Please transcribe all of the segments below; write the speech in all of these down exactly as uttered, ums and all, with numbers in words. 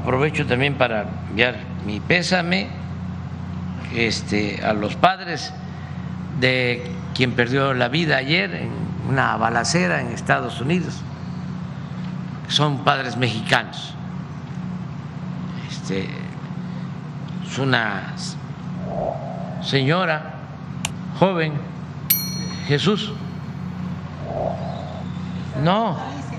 aprovecho también para enviar mi pésame este, a los padres de quien perdió la vida ayer en una balacera en Estados Unidos. Son padres mexicanos. Este, es una señora joven, Jesús. No.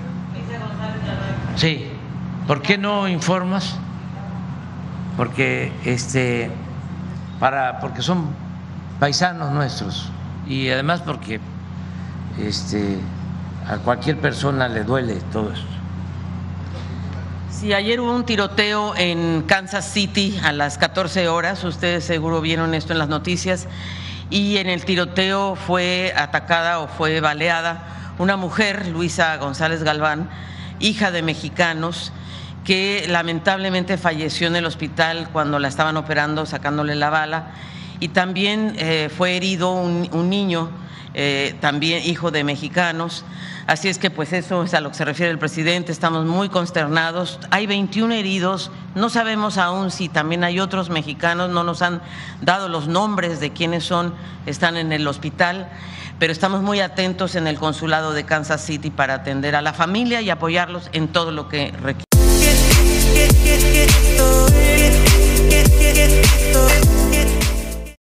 Sí. ¿Por qué no informas? Porque este para porque son paisanos nuestros y además porque este a cualquier persona le duele todo esto. Sí, ayer hubo un tiroteo en Kansas City a las catorce horas, ustedes seguro vieron esto en las noticias, y en el tiroteo fue atacada o fue baleada una mujer, Luisa González Galván, hija de mexicanos, que lamentablemente falleció en el hospital cuando la estaban operando, sacándole la bala, y también eh, fue herido un, un niño, eh, también hijo de mexicanos. Así es que pues eso es a lo que se refiere el presidente, estamos muy consternados. Hay veintiún heridos, no sabemos aún si también hay otros mexicanos, no nos han dado los nombres de quiénes son, están en el hospital, pero estamos muy atentos en el consulado de Kansas City para atender a la familia y apoyarlos en todo lo que requieren.